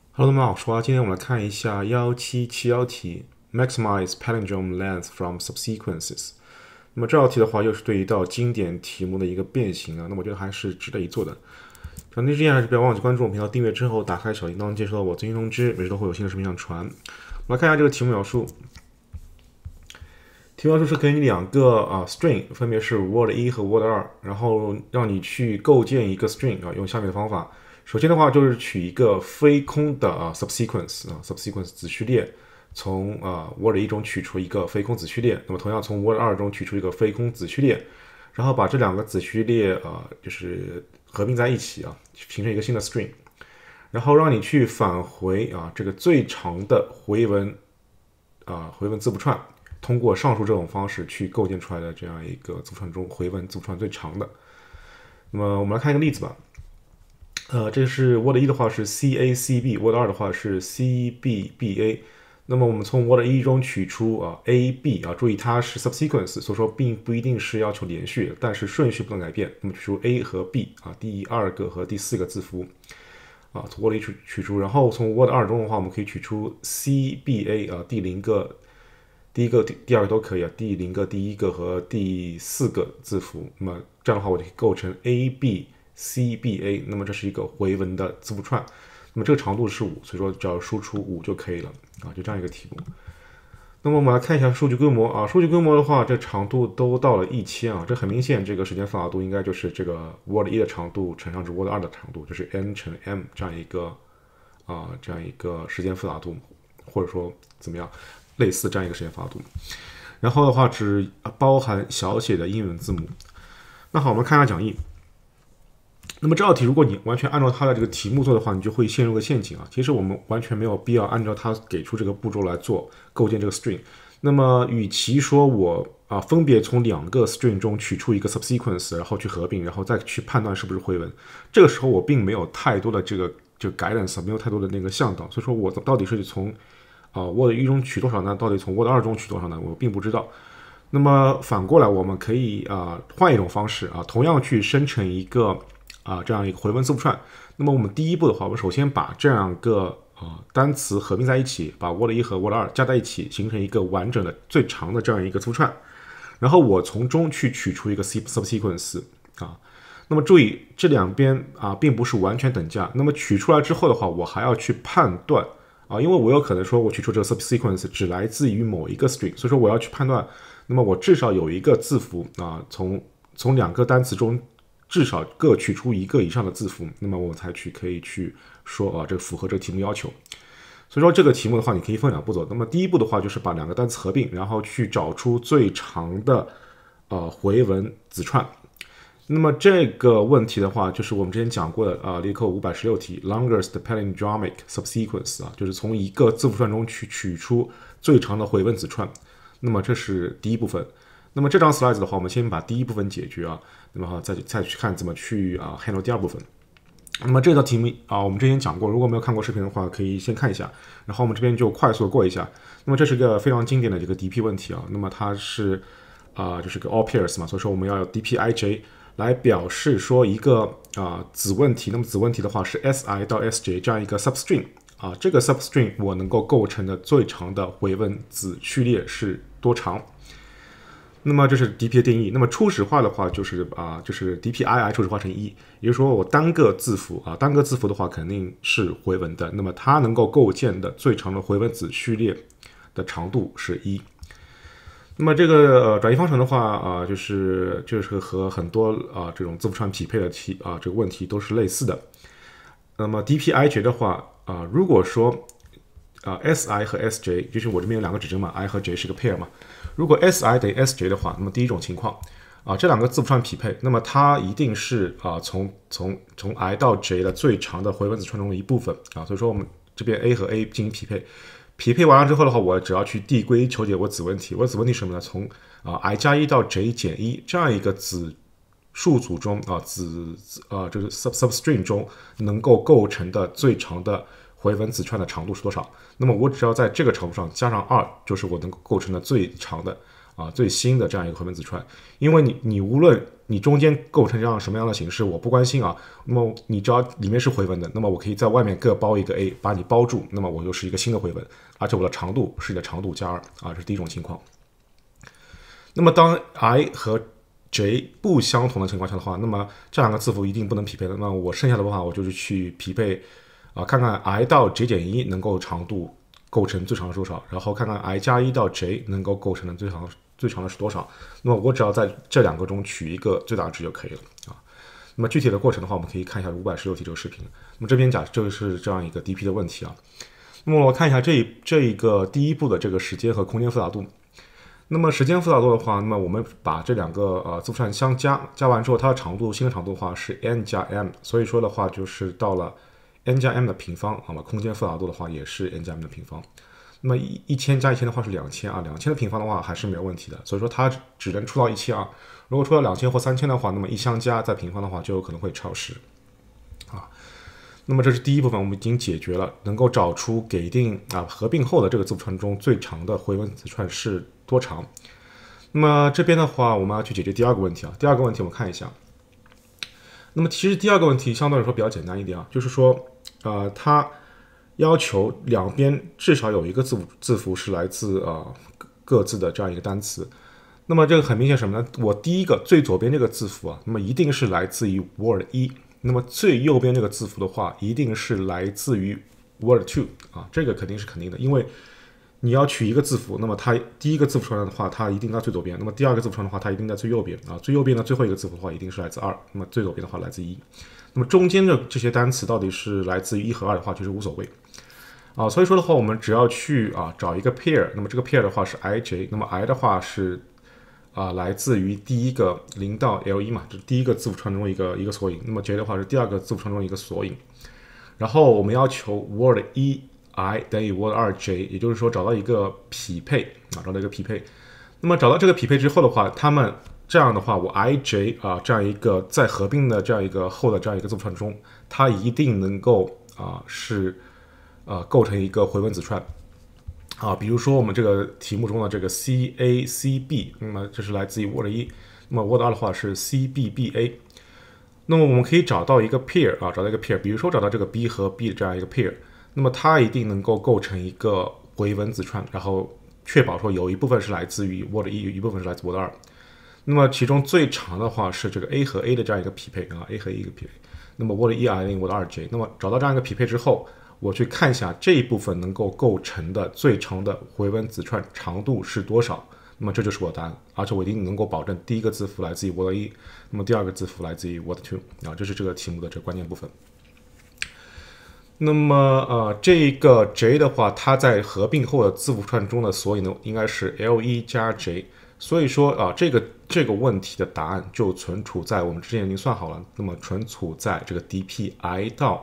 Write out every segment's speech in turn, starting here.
Hello，大家好，我是花。今天我们来看一下1771题，Maximize palindrome length from subsequences。那么这道题的话，又是对一道经典题目的一个变形啊。那么我觉得还是值得一做的。讲题之前还是不要忘记关注我频道、订阅之后打开小铃铛，接收到我最新通知，每日都会有新的视频上传。我们来看一下这个题目描述。题目描述是给你两个string，分别是 word 1和 word 2，然后让你去构建一个 string 用下面的方法。首先的话就是取一个非空的subsequence 子序列，从word 1中取出一个非空子序列，那么同样从 word 2中取出一个非空子序列，然后把这两个子序列就是合并在一起形成一个新的 string， 然后让你去返回这个最长的回文字符串，通过上述这种方式去构建出来的这样一个字符串中回文字符串最长的。那么我们来看一个例子吧。这是 Word 1的话是 CACB，Word 2的话是 CBBA。那么我们从 Word 1中取出AB注意它是 subsequence， 所以说并不一定是要求连续，但是顺序不能改变。那么取出 A 和 B 第二个和第四个字符从 Word 1取出，然后从 Word 2中的话，我们可以取出 CBA 第零个。第一个、第二个都可以第零个、第一个和第四个字符。那么这样的话，我就可以构成 ABCBA。那么这是一个回文的字符串。那么这个长度是5，所以说只要输出5就可以了就这样一个题目。那么我们来看一下数据规模数据规模的话，这长度都到了1000这很明显，这个时间复杂度应该就是这个 Word 1的长度乘上这 Word 2的长度，就是 n 乘 m 这样一个时间复杂度，或者说怎么样。类似这样一个时间复杂度，然后的话只包含小写的英文字母。那好，我们看一下讲义。那么这道题，如果你完全按照它的这个题目做的话，你就会陷入个陷阱其实我们完全没有必要按照它给出这个步骤来做构建这个 string。那么，与其说我分别从两个 string 中取出一个 subsequence， 然后去合并，然后再去判断是不是回文，这个时候我并没有太多的这个guidance， 没有太多的那个向导，所以说我到底是从Word 1中取多少呢？到底从 Word 2中取多少呢？我并不知道。那么反过来，我们可以换一种方式同样去生成一个这样一个回文字符串。那么我们第一步的话，我们首先把这两个单词合并在一起，把 Word 1和 Word 2加在一起，形成一个完整的最长的这样一个字符串。然后我从中去取出一个 subsequence 那么注意这两边并不是完全等价。那么取出来之后的话，我还要去判断。因为我有可能说我取出这个 subsequence 只来自于某一个 string， 所以说我要去判断，那么我至少有一个字符从两个单词中至少各取出一个以上的字符，那么我才可以去说这个符合这个题目要求。所以说这个题目的话，你可以分两步走。那么第一步的话，就是把两个单词合并，然后去找出最长的回文子串。那么这个问题的话，就是我们之前讲过的例扣516题 longest palindromic subsequence 就是从一个字符串中去取出最长的回文子串。那么这是第一部分。那么这张 slide 的话，我们先把第一部分解决那么再去看怎么去handle 第二部分。那么这道题目我们之前讲过，如果没有看过视频的话，可以先看一下。然后我们这边就快速的过一下。那么这是个非常经典的这个 DP 问题那么它是就是个 all pairs 嘛，所以说我们要有 DPIJ。来表示说一个子问题，那么子问题的话是 si 到 sj 这样一个 substring这个 substring 我能够构成的最长的回文子序列是多长？那么这是 DP 的定义。那么初始化的话就是 DPII 初始化成1，也就是说我单个字符的话肯定是回文的，那么它能够构建的最长的回文子序列的长度是1。那么这个转移方程的话就是和很多这种字符串匹配的这个问题都是类似的。那么 DPIJ 的话如果说SI 和 SJ， 就是我这边有两个指针嘛 ，I 和 J 是个 pair 嘛。如果 SI 等于 SJ 的话，那么第一种情况这两个字符串匹配，那么它一定是从 I 到 J 的最长的回文子串中的一部分所以说我们这边 A 和 A 进行匹配。匹配完了之后的话，我只要去递归求解我子问题。我子问题是什么呢？从i 加1到 j 减1这样一个子数组中这个 substring 中能够构成的最长的回文子串的长度是多少？那么我只要在这个长度上加上2，就是我能够构成的最长的最新的这样一个回文字串，因为你无论你中间构成这样什么样的形式，我不关心啊。那么你只要里面是回文的，那么我可以在外面各包一个 a， 把你包住，那么我就是一个新的回文，而且我的长度是你的长度加2啊，这是第一种情况。那么当 I 和 J 不相同的情况下的话，那么这两个字符一定不能匹配的。那么我剩下的话，我就是去匹配看看 I 到 J 减1能够长度构成最长的是多少，然后看看 I 加1到 J 能够构成的最长的是多少。那么我只要在这两个中取一个最大值就可以了啊。那么具体的过程的话，我们可以看一下516题这个视频。那么这边就是这样一个 DP 的问题啊。那么我看一下这一个第一步的这个时间和空间复杂度。那么时间复杂度的话，那么我们把这两个字符串相加完之后，它的长度新的长度的话是 n 加 m， 所以说的话就是到了 n 加 m 的平方，那么空间复杂度的话也是 n 加 m 的平方。那么1000加1000的话是2000啊，2000的平方的话还是没有问题的，所以说它只能出到1000啊。如果出到2000或3000的话，那么一相加再平方的话就有可能会超时啊。那么这是第一部分，我们已经解决了，能够找出给定合并后的这个字符串中最长的回文字串是多长。那么这边的话，我们要去解决第二个问题啊。第二个问题我们看一下。那么其实第二个问题相对来说比较简单一点啊，就是说它要求两边至少有一个字符是来自各自的这样一个单词。那么这个很明显什么呢？我第一个最左边这个字符啊，那么一定是来自于 word 1，那么最右边这个字符的话，一定是来自于 word 2啊，这个肯定是肯定的，因为你要取一个字符，那么它第一个字符串的话，它一定在最左边；那么第二个字符串的话，它一定在最右边啊。最右边的最后一个字符的话，一定是来自2，那么最左边的话来自1。那么中间的这些单词到底是来自于1和2的话，其实无所谓啊。所以说的话，我们只要去找一个 pair， 那么这个 pair 的话是 ij， 那么 i 的话是来自于第一个0到 L1嘛，这是第一个字符串中一个索引。那么 j 的话是第二个字符串中一个索引。然后我们要求 word 1 i 等于 word 2 j， 也就是说找到一个匹配啊，找到一个匹配。那么找到这个匹配之后的话，它们这样的话，我 i j 这样一个在合并的这样一个后的这样一个字符串中，它一定能够构成一个回文子串。比如说我们这个题目中的这个 CACB， 那么这是来自于 word 1，那么 word 2的话是 CBBA。那么我们可以找到一个 pair 找到一个 pair， 比如说找到这个 B 和 B 的这样一个 pair， 那么它一定能够构成一个回文子串，然后确保说有一部分是来自于 word 1，有一部分是来自 word 2。那么其中最长的话是这个 A 和 A 的这样一个匹配A 和 A 一个匹配。那么 word 1 i 等于 word 2 j， 那么找到这样一个匹配之后，我去看一下这一部分能够构成的最长的回文子串长度是多少，那么这就是我的答案，而且我一定能够保证第一个字符来自于 word 1，那么第二个字符来自于 word 2这是这个题目的这个关键部分。那么这个 j 的话，它在合并后的字符串中的索引呢，应该是 L1 加 j， 所以说这个问题的答案就存储在我们之前已经算好了，那么存储在这个 dp i 到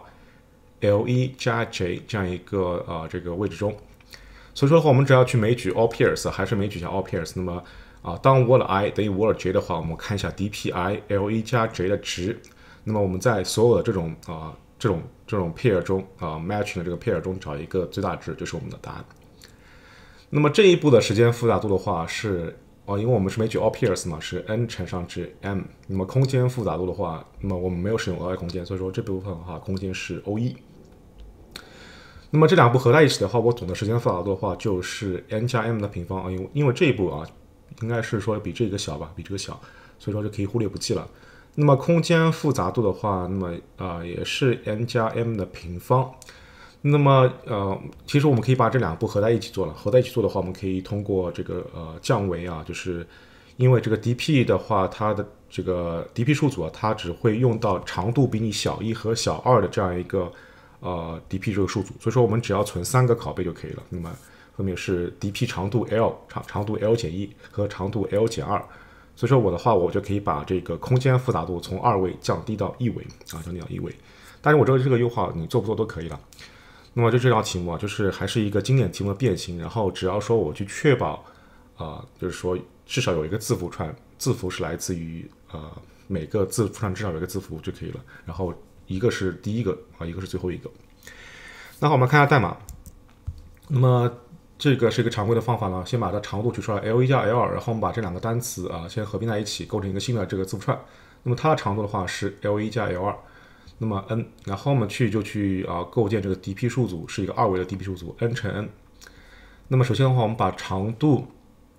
L1 加 j 这样一个这个位置中。所以说的话，我们只要去枚举 all pairs， 还是枚举一下 all pairs。那么当 word i 等于 word j 的话，我们看一下 dp i L1 加 j 的值。那么我们在所有的这种 pair 中matching 的这个 pair 中找一个最大值，就是我们的答案。那么这一步的时间复杂度的话是因为我们是枚举 all pairs 嘛，是 n 乘上至 m。那么空间复杂度的话，那么我们没有使用额外空间，所以说这部分的话空间是 O1。那么这两步合在一起的话，我总的时间复杂度的话就是 n 加 m 的平方因为这一步应该是说比这个小吧，比这个小，所以说就可以忽略不计了。那么空间复杂度的话，那么也是 n 加 m 的平方。那么其实我们可以把这两步合在一起做了。合在一起做的话，我们可以通过这个降维就是因为这个 dp 的话，它的这个 dp 数组它只会用到长度比你小1和小2的这样一个dp 这个数组，所以说我们只要存3个拷贝就可以了。那么分别是 dp 长度 l 长度 l 减1和长度 l 减2。所以说我的话，我就可以把这个空间复杂度从2位降低到1位降低到1位。但是我这个优化你做不做都可以了。那么就这道题目就是还是一个经典题目的变形，然后只要说我去确保就是说至少有一个字符是来自于每个字符上至少有一个字符就可以了，然后一个是第一个一个是最后一个。那好，我们看一下代码。那么这个是一个常规的方法呢，先把它长度取出来 L1 加 L2，然后我们把这两个单词先合并在一起，构成一个新的这个字符串。那么它的长度的话是 L1 加 L2，那么 n， 然后我们去构建这个 DP 数组，是一个2维的 DP 数组 n 乘 n。那么首先的话，我们把长度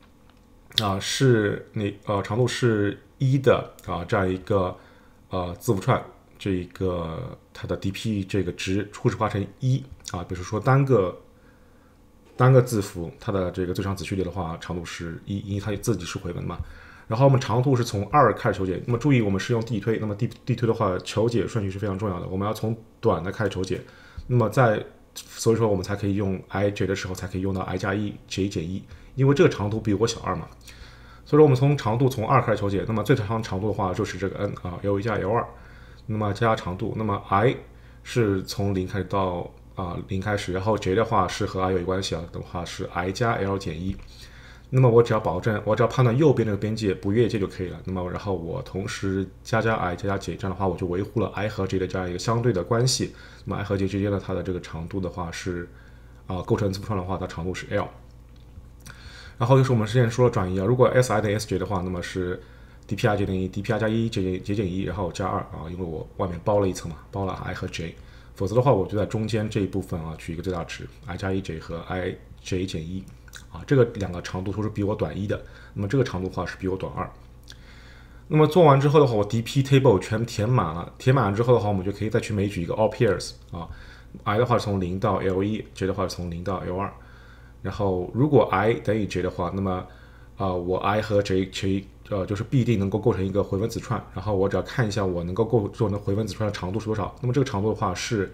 长度是1的这样一个字符串，这一个它的 DP 这个值初始化成1比如说单个字符，它的这个最长子序列的话，长度是1，因为它自己是回文嘛。然后我们长度是从2开始求解，那么注意我们是用递推，那么递推的话，求解顺序是非常重要的，我们要从短的开始求解，那么所以说我们才可以用 ij 的时候才可以用到 i 加1 j 减1，因为这个长度比我小2嘛，所以说我们从长度从2开始求解，那么最长长度的话就是这个 n L1 加 L2， 那么加长度，那么 i 是从0开始到0开始，然后 j 的话是和 i 有关系的话是 i 加 l 减1。那么我只要判断右边这个边界不越界就可以了。那么然后我同时加 i 加 j， 这样的话我就维护了 i 和 j 的这样一个相对的关系。那么 i 和 j 之间的它的这个长度的话是构成字符串的话，它长度是 l。然后就是我们之前说了转移如果 si 等于 sj 的话，那么是 dpi j 等于 dpi 加1 j 减1，然后加2因为我外面包了一层嘛，包了 i 和 j。否则的话，我就在中间这一部分取一个最大值 i 加1 j 和 i j 减1这个两个长度都是比我短1的，那么这个长度的话是比我短2。那么做完之后的话，我 DP table 全填满了，填满了之后的话，我们就可以再去枚举一个 all pairs i 的话是从0到 L1， j 的话是从0到 L2。然后如果 i 等于 j 的话，那么我 i 和 j 就是必定能够构成一个回文子串，然后我只要看一下我能够构成的回文子串的长度是多少。那么这个长度的话是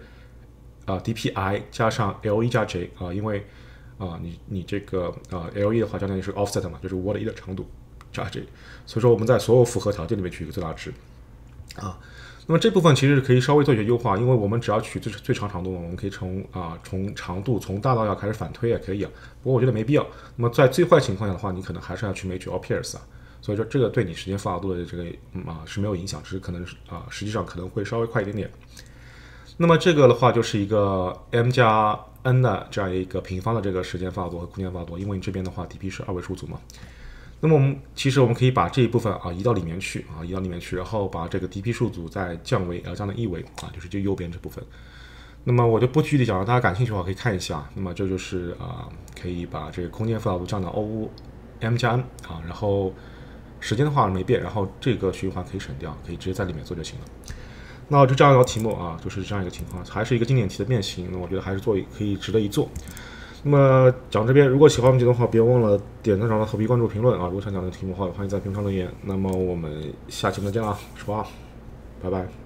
dpi 加上 L1 加 j 因为你这个L1 的话相当于是 offset 嘛，就是 word 1的长度加 j， 所以说我们在所有符合条件里面取一个最大值那么这部分其实可以稍微做一些优化，因为我们只要取最长长度，我们可以从长度从大到小开始反推也可以不过我觉得没必要。那么在最坏情况下的话，你可能还是要去枚举 all pairs所以说这个对你时间复杂度的这个是没有影响，只是可能实际上可能会稍微快一点点。那么这个的话就是一个 m 加 n 的这样一个平方的这个时间复杂度和空间复杂度，因为你这边的话 dp 是2位数组嘛。那么其实我们可以把这一部分移到里面去然后把这个 dp 数组再降为降到1维就是这右边这部分。那么我就不具体讲了，大家感兴趣的话可以看一下。那么这就是可以把这个空间复杂度降到 m 加 n 然后时间的话没变，然后这个循环可以省掉，可以直接在里面做就行了。那就这样一道题目就是这样一个情况，还是一个经典题的变形。那我觉得还是可以值得一做。那么讲这边，如果喜欢我们节目的话，别忘了点赞、转发、投币、关注、评论如果想讲的题目的话，欢迎在评论上留言。那么我们下期再见啦，说拜拜。